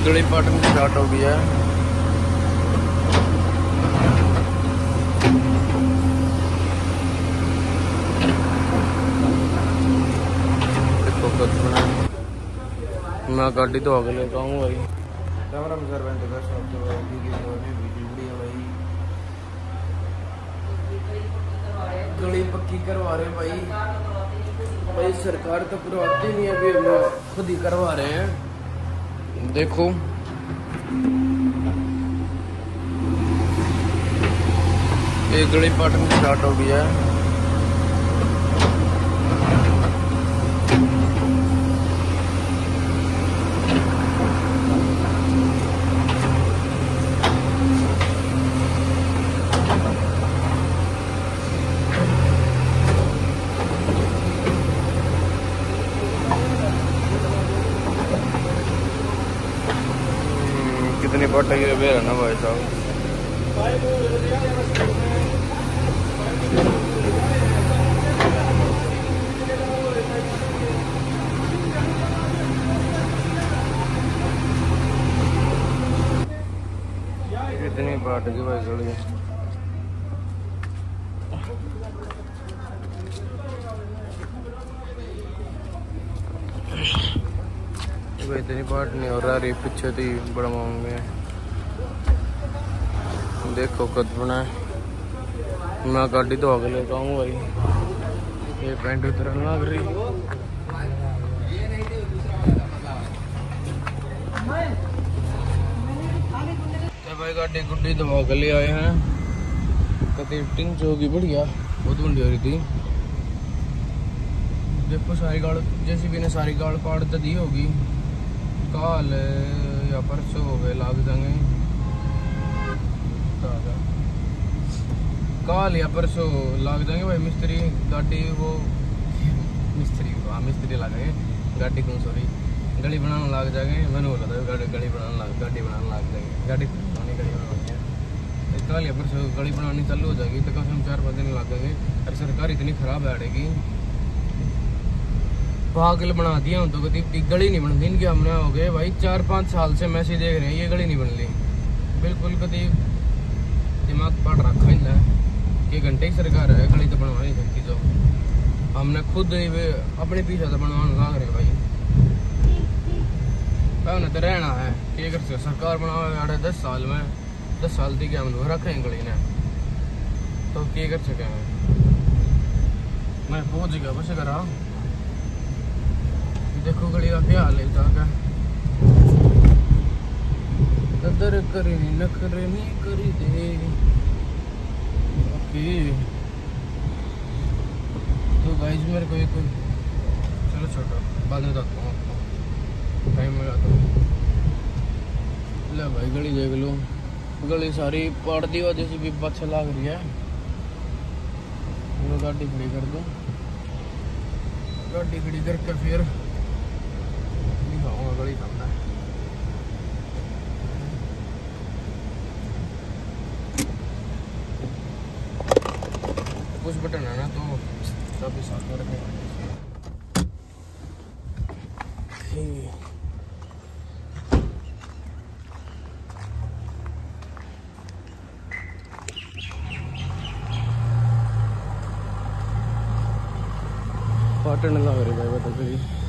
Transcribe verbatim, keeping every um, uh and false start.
गली पाटन स्टार्ट हो गया है। मैं गाड़ी तो आगे लेता हूँ भाई। गली पक्की करवा रहे भाई। भाई सरकार तो करवाती नहीं है, अभी हम खुद ही करवा रहे हैं। देखो ये गली पाटन स्टार्ट हो गया है। कितनी पट्टी है बेर ना भाई साहब। कितनी बाट की भाई गली भाई, इतनी बाट नहीं हो रहा। पीछे थी बड़ा मांग में देखो कद बना है। मैं गाड़ी तो आगे लेता हूँ भाई। ये पैंट उतर लग रही तो भाई गाड़ी गुड्डी दबा के ले आए हैं। कभी टिंग होगी बढ़िया, बहुत बंडी हो रही थी। देखो सारी गाड़ जैसी भी ने सारी गाड़ पाड़ तो दी होगी। काल या परसों हो गए लाग जाएंगे। काल या परसों लाग जाएंगे भाई मिस्त्री। गाड़ी वो मिस्त्री हाँ मिस्त्री लगाएंगे गाड़ी को, सॉरी गली बनाने लग जाएंगे। मैंने बोला था गाड़ी गली बनाने लग गाड़ी बनाने लग जाएंगे। गाड़ी बनानी गली बनानी है। काल या परसों गली बनानी चालू हो जाएगी तो कम से कम चार पाँच दिन लग जाएंगे। अरे सरकार इतनी खराब बैठेगी। पागल बना दिया हूँ तो कभी गली नहीं बनती इनके। हमने हो गए भाई चार पाँच साल से मैसेज देख रहे हैं, ये गली नहीं बन ली। बिल्कुल कभी दिमाग पड़ रखा ही है कि घंटे की सरकार है, गली तो बनवा नहीं सकती। जो हमने खुद अपने पीछे तो बनवाने लग रहे भाई। उन्हें तो रहना है कि अगर सरकार बनावे दस साल में दस साल थी कि हम रख रहे हैं गली ने, तो क्या कर सके। मैं पहुंच गया बस करा। देखो गली का क्या हाल है। कदर करी नखरे नहीं करी दे। ओके तो गाइस मेरे को एक चलो छोटा बाद में बताता हूँ आपको, टाइम मिला तो। ले भाई गली देख लो, गली सारी पाड़ दी वजह से भी अच्छा लग रही है। गाड़ी खड़ी कर दो, गाड़ी खड़ी करके फिर गली करना है। कुछ बटन है ना तो सब साथ में रखें। पाटन लग रही है भाई बता।